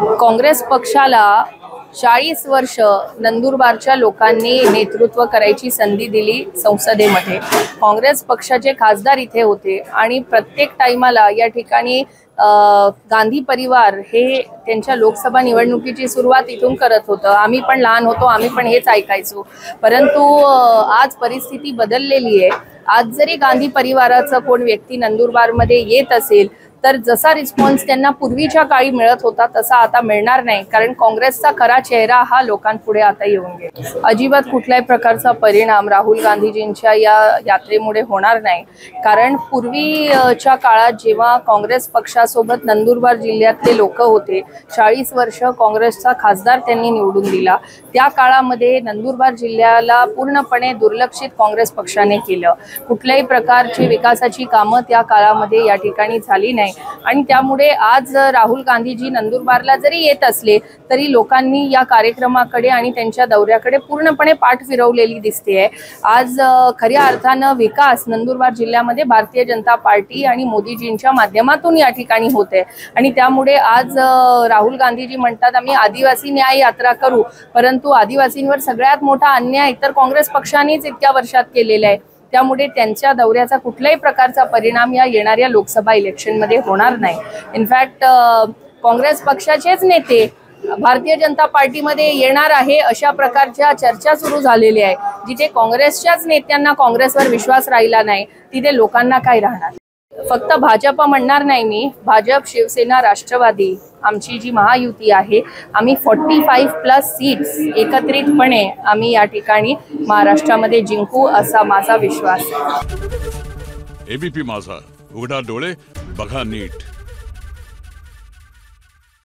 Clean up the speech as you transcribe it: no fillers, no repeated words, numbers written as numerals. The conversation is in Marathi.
काँग्रेस पक्षाला 40 वर्ष नंदुरबारच्या लोकांनी नेतृत्व करायची संधी दिली संसदेमध्ये। काँग्रेस पक्षाचे खासदार इथे होते आणि प्रत्येक टाइमाला या ठिकाणी गांधी परिवार हे त्यांच्या लोकसभा निवडणुकीची सुरुवात इथून करत होतं। आम्ही पण लहान होतो, आम्ही पण हेच ऐकायचो। परंतु आज परिस्थिती बदललेली आहे। आज जरी गांधी परिवाराचा कोण व्यक्ती नंदुरबारमध्ये येत असेल तर जसा रिस्पॉन्स त्यांना पूर्वीच्या काळी मिळत होता तसा आता मिळणार नाही, कारण काँग्रेसचा खरा चेहरा हा लोकांपुढे आता येऊन गेला। अजिबात कुठल्याही प्रकारचा परिणाम राहुल गांधीजींच्या या यात्रेमुळे होणार नाही, कारण पूर्वीच्या काळात जेव्हा काँग्रेस पक्षासोबत नंदुरबार जिल्ह्यातले लोक होते, 40 वर्ष काँग्रेसचा खासदार त्यांनी निवडून दिला, त्या काळामध्ये नंदुरबार जिल्ह्याला पूर्णपणे दुर्लक्षित काँग्रेस पक्षाने केलं। कुठल्याही प्रकारची विकासाची कामं त्या काळामध्ये या ठिकाणी झाली नाही आणि त्यामुळे आज राहुल गांधीजी नंदुरबारला जरी येत असले तरी लोकांनी या कार्यक्रमाकडे आणि त्यांच्या दौऱ्याकडे पूर्णपणे पाठ फिरवलेली दिसते। आज खऱ्या अर्थानं विकास नंदुरबार जिल्ह्यामध्ये भारतीय जनता पार्टी आणि मोदीजींच्या माध्यमातून या ठिकाणी होते आणि त्यामुळे आज राहुल गांधीजी म्हणतात आम्ही आदिवासी न्याय यात्रा करू, परंतु आदिवासींवर सगळ्यात मोठा अन्याय तर काँग्रेस पक्षानेच इतक्या वर्षात केलेला आहे। त्यामुळे त्यांच्या दौऱ्याचा कुठल्याही प्रकारचा परिणाम या येणाऱ्या लोकसभा इलेक्शनमध्ये होणार नाही। इनफॅक्ट काँग्रेस पक्षाचेच नेते भारतीय जनता पार्टीमध्ये येणार आहे अशा प्रकारच्या चर्चा सुरू झालेल्या आहे। जिथे काँग्रेसच्याच नेत्यांना काँग्रेसवर विश्वास राहिला नाही तिथे लोकांना काय राहणार। फक्त भाजप म्हणणार नाही मी, भाजप, शिवसेना, राष्ट्रवादी आमची जी महायुती आहे, आम्ही 45+ सीट्स एकत्रितपणे आम्ही या ठिकाणी महाराष्ट्रामध्ये जिंकू असा माझा विश्वास आहे। एबीपी माझा, उघडा डोळे बघा नीट।